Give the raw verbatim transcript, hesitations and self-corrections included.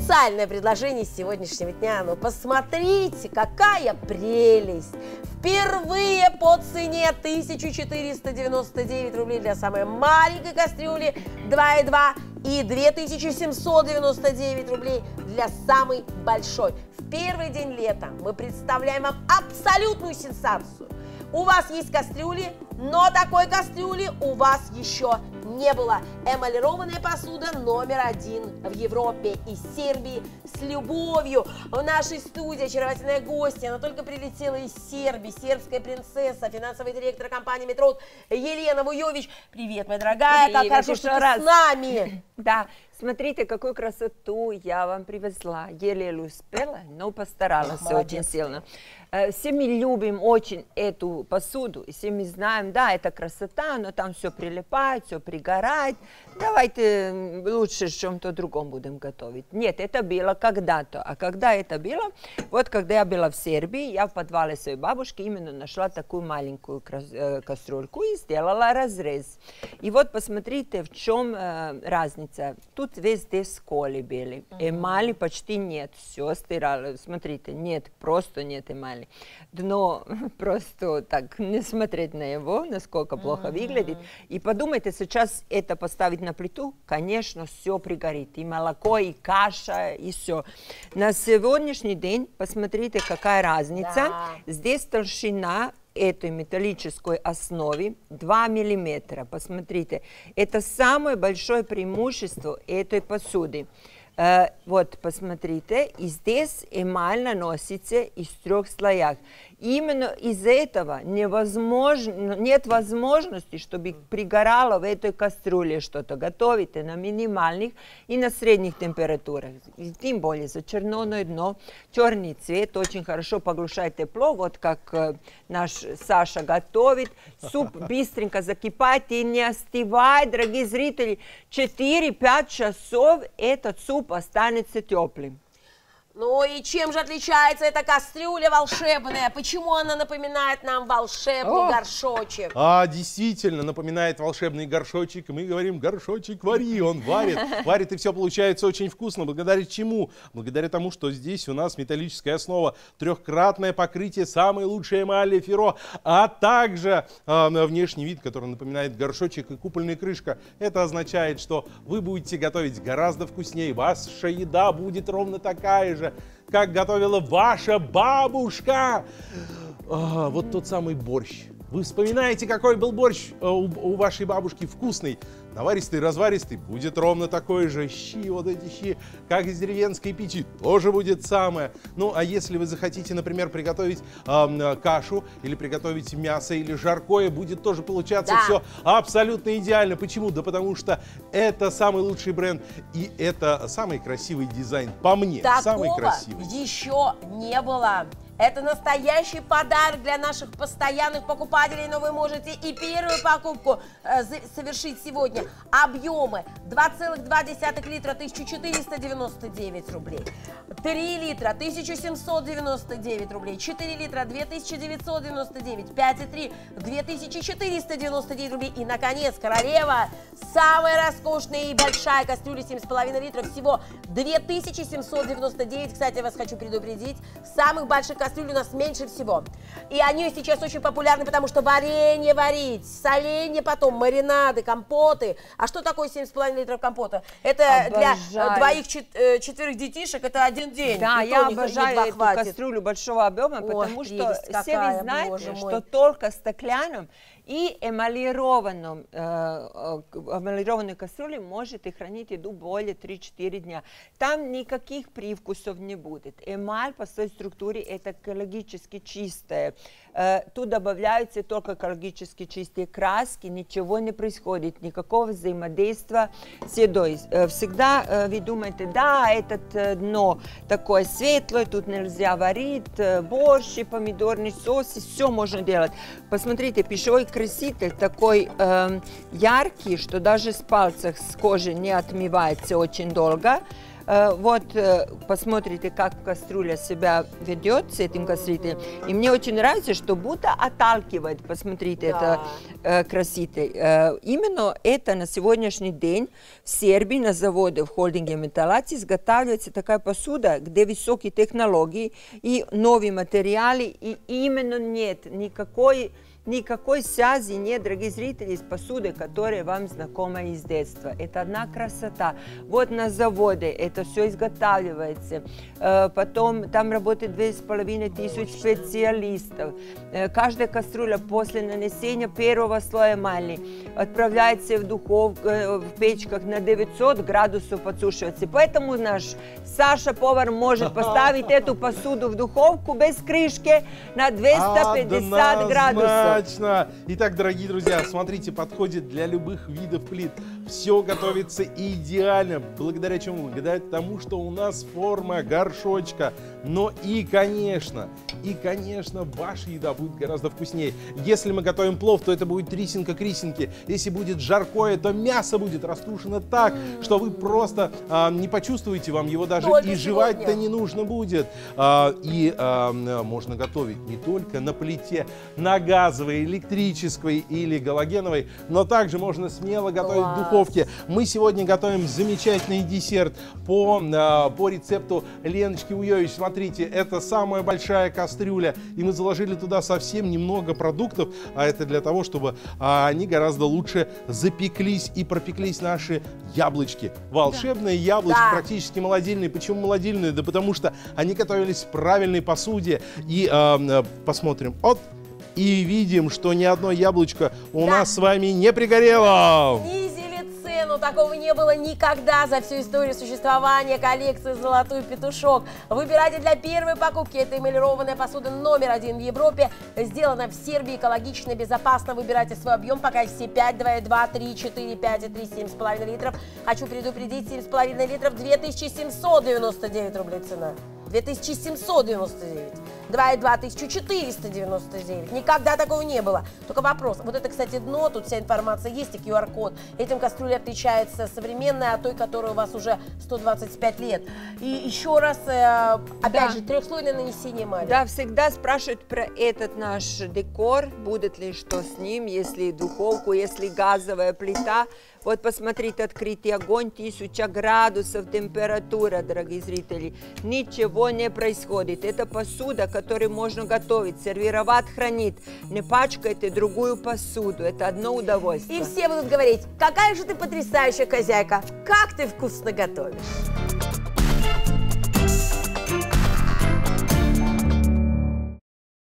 специальное предложение с сегодняшнего дня. Ну, посмотрите, какая прелесть! Впервые по цене тысяча четыреста девяносто девять рублей для самой маленькой кастрюли два и два и две тысячи семьсот девяносто девять рублей для самой большой. В первый день лета мы представляем вам абсолютную сенсацию. У вас есть кастрюли, но такой кастрюли у вас еще не было. Эмалированная посуда номер один в Европе и Сербии. С любовью в нашей студии очаровательная гостья. Она только прилетела из Сербии. Сербская принцесса, финансовый директор компании Метрод Елена Вуйович. Привет, моя дорогая. Привет, как хорошо, что ты раз. с нами. Да, смотрите, какую красоту я вам привезла. Еле успела, но постаралась Молодец. Очень сильно. Все мы любим очень эту посуду, и все мы знаем, да, это красота, но там все прилипает, все пригорает. Давайте лучше в чем-то другом будем готовить. Нет, это было когда-то. А когда это было? Вот когда я была в Сербии, я в подвале своей бабушки именно нашла такую маленькую кастрюльку и сделала разрез. И вот посмотрите, в чем э, разница. Тут везде сколи были, эмали почти нет, все стирали. Смотрите, нет, просто нет эмали. Дно просто так, не смотреть на его, насколько плохо mm-hmm. выглядит. И подумайте, сейчас это поставить на плиту, конечно, все пригорит. И молоко, и каша, и все. На сегодняшний день, посмотрите, какая разница. Да. Здесь толщина этой металлической основы два миллиметра. Посмотрите, это самое большое преимущество этой посуды. Uh, вот, посмотрите, и здесь эмаль наносится из трех слоев. Именно из-за этого невозможно, нет возможности, чтобы пригорало в этой кастрюле что-то. Готовите на минимальных и на средних температурах. И тем более зачерненное дно, черный цвет очень хорошо поглощает тепло. Вот как э, наш Саша готовит. Суп быстренько закипает и не остывает, дорогие зрители. четыре-пять часов этот суп останется теплым. Ну и чем же отличается эта кастрюля волшебная? Почему она напоминает нам волшебный О! горшочек? А, действительно, напоминает волшебный горшочек. Мы говорим, горшочек, вари, он варит. Варит, и все получается очень вкусно. Благодаря чему? Благодаря тому, что здесь у нас металлическая основа, трехкратное покрытие, самое лучшее эмали Феро, а также э, внешний вид, который напоминает горшочек, и купольная крышка. Это означает, что вы будете готовить гораздо вкуснее. Ваша еда будет ровно такая же, как готовила ваша бабушка. А, вот тот самый борщ. Вы вспоминаете, какой был борщ у, у вашей бабушки? Вкусный, наваристый, разваристый. Будет ровно такой же. Щи, вот эти щи, как из деревенской печи, тоже будет самое. Ну, а если вы захотите, например, приготовить э, кашу, или приготовить мясо, или жаркое, будет тоже получаться Да. все абсолютно идеально. Почему? Да потому что это самый лучший бренд, и это самый красивый дизайн. По мне, самый Такого красивый. еще не было. Это настоящий подарок для наших постоянных покупателей, но вы можете и первую покупку э, совершить сегодня. Объемы два целых два десятых литра, тысяча четыреста девяносто девять рублей, три литра, тысяча семьсот девяносто девять рублей, четыре литра, две тысячи девятьсот девяносто девять, пять и три, две тысячи четыреста девяносто девять рублей. И, наконец, королева, самая роскошная и большая кастрюля семь с половиной литров, всего две тысячи семьсот девяносто девять. Кстати, я вас хочу предупредить, самых больших кастрюль у нас меньше всего. И они сейчас очень популярны, потому что варенье варить, соленье потом, маринады, компоты. А что такое семь с половиной литров компота? Это Обожаю. для двоих, четверых детишек, это один день. Да, И я то не- обожаю едва эту хватит. кастрюлю большого объема, Ой, потому что прелесть все какая, вы знаете, боже мой. что только стеклянным и эмалированным, э, э, эмалированной кастрюлей можете хранить еду более три-четыре дня. Там никаких привкусов не будет. Эмаль по своей структуре это экологически чистая. Э, тут добавляются только экологически чистые краски, ничего не происходит, никакого взаимодействия с едой. Э, всегда э, вы думаете, да, это э, дно такое светлое, тут нельзя варить, э, борщ, помидорный соус, и все можно делать. Посмотрите, пищевой краситель такой э, яркий, что даже с пальцев с кожи не отмывается очень долго. Э, вот, э, посмотрите, как кастрюля себя ведет с этим красителем. И мне очень нравится, что будто отталкивает, посмотрите, Да. это э, краситель. Э, именно это на сегодняшний день в Сербии на заводе в холдинге Металлаци изготавливается такая посуда, где высокие технологии и новые материалы, и именно нет никакой Никакой связи нет, дорогие зрители, с посудой, которая вам знакома из детства. Это одна красота. Вот на заводе это все изготавливается. Потом там работает две с половиной тысячи специалистов. Каждая кастрюля после нанесения первого слоя эмали отправляется в духовку, в печках на девятьсот градусов подсушивается. Поэтому наш Саша, повар, может поставить эту посуду в духовку без крышки на двести пятьдесят градусов. Однозначно. Итак, дорогие друзья, смотрите, подходит для любых видов плит. Все готовится идеально. Благодаря чему? Благодаря тому, что у нас форма горшочка. Но и, конечно, и, конечно, ваша еда будет гораздо вкуснее. Если мы готовим плов, то это будет рисинка к рисинке. Если будет жаркое, то мясо будет растушено так, что вы просто а, не почувствуете, вам его даже Только и жевать-то сегодня. не нужно будет. А, и а, можно готовить не только на плите, на газовой, электрической или галогеновой, но также можно смело готовить Класс. в духовке. Мы сегодня готовим замечательный десерт по, а, по рецепту Леночки Уевич. Смотрите, это самая большая кастрюля, и мы заложили туда совсем немного продуктов, а это для того, чтобы а, они гораздо лучше запеклись и пропеклись наши яблочки. Волшебные яблочки, Да. практически молодильные. Почему молодильные? Да потому что они готовились в правильной посуде. И а, посмотрим. Вот. И видим, что ни одно яблочко у Да. нас с вами не пригорело. Снизили цену, такого не было никогда за всю историю существования коллекции «Золотой петушок». Выбирайте для первой покупки. Это эмалированная посуда номер один в Европе. Сделана в Сербии, экологично, безопасно. Выбирайте свой объем, пока все пять, два, два, три, четыре, пять и три, семь с половиной литров. Хочу предупредить, семь с половиной литров, две тысячи семьсот девяносто девять рублей цена. две тысячи семьсот девяносто девять. два и два тысяча четыреста девяносто девять. Никогда такого не было. Только вопрос. Вот это, кстати, дно, тут вся информация есть, и ку ар код. Этим кастрюля отличается современная от той, которая у вас уже сто двадцать пять лет. И еще раз, э, опять Да. же, трехслойное нанесение эмали. Да, всегда спрашивают про этот наш декор, будет ли что с ним, если духовку, если газовая плита. Вот посмотрите, открытый огонь, тысяча градусов температура, дорогие зрители. Ничего не происходит. Это посуда, которую можно готовить, сервировать, хранить. Не пачкайте другую посуду. Это одно удовольствие. И все будут говорить, какая же ты потрясающая хозяйка, как ты вкусно готовишь.